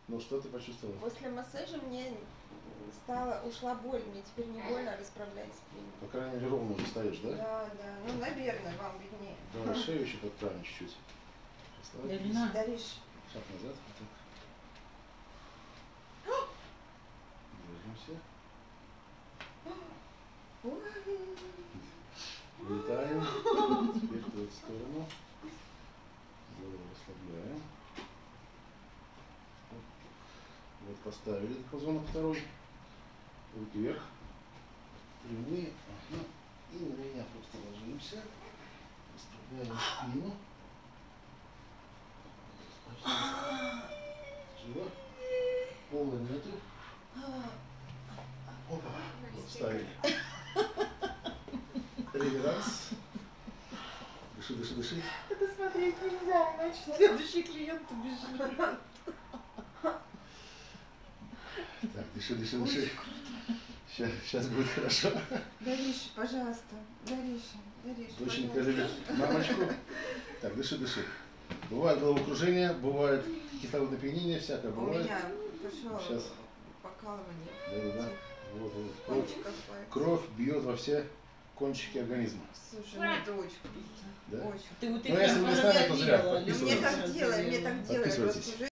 Ну что ты почувствовала? После массажа мне ушла боль, мне теперь не больно, расправляюсь. По крайней мере ровно уже стоишь, да? Да, да. Ну, наверное, вам виднее. Давай шею еще подправим чуть-чуть. Даришь. Шаг назад. Вот так. Держимся. Вылетаем. Теперь в эту сторону. Голову расслабляем. Вот поставили диапазон второй. Руки вверх. Прямые. Ага. И на меня просто ложимся. Расправляем спину. Живо. Полную минуту. Опа. Вот вставили. Реверанс. Дыши, дыши, дыши. Это смотреть нельзя, иначе следующий клиент убежит. Так, дыши, дыши, дыши. Сейчас будет хорошо. Дариша, пожалуйста. Дариша, Доченька любит мамочку. Так, дыши, дыши. Бывает головокружение, бывает кислородное опьянение, всякое бывает. У меня пошло сейчас покалывание. Да. Вот. Кровь бьет во все кончики организма. Слушай, ну это очень круто. Да? Очень. Ну, если вы не знали, то зря. Мне так делают.